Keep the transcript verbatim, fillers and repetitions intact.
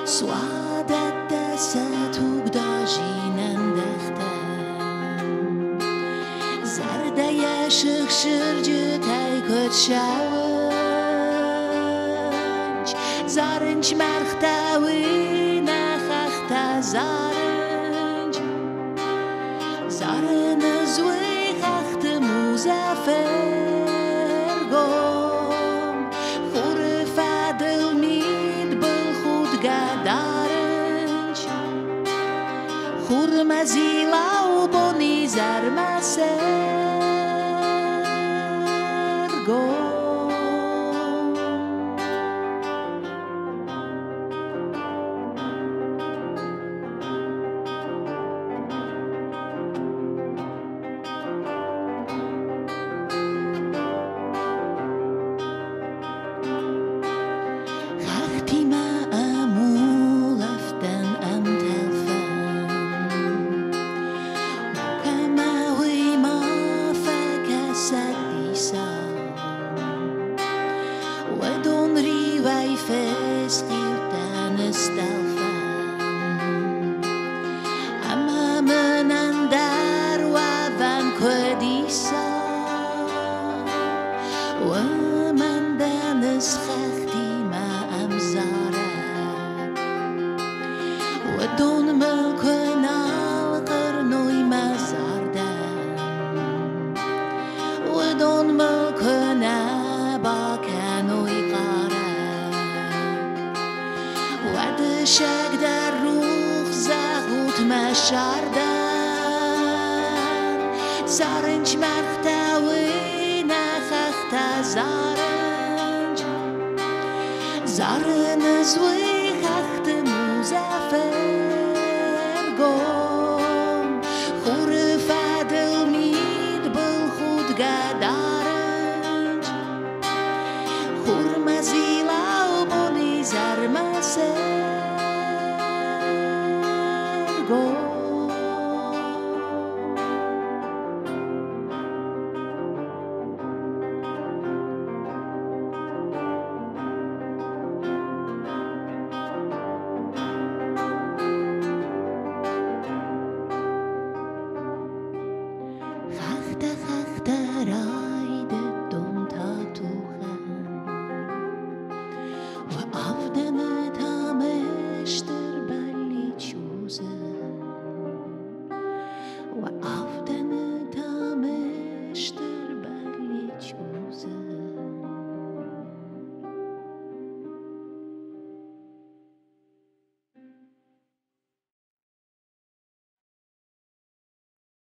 سوادت دست توگداجینن دختم زرده یشق شرجه تایکت شونج زارنج مرختاوی نخخت زارنج زارن زوی خخت مزفر گم خور فدل مید بل خود گدارنج خور مزیلا و بونی زرمسر گم ودون ریوی فسقیتن استلفن اما منن در و ون کدیسا و من دنس خختی ما امزاره ودون ملکن القرنوی مزاردن ودون ملکن باکنوی شک در روح زغوت مشاردن زارنج مختاوی نخخت زارنج زارن زوی خخت مزفر گم خور فدل مید بل خود گدارنج خور مزیلا و بونی زرمسر go.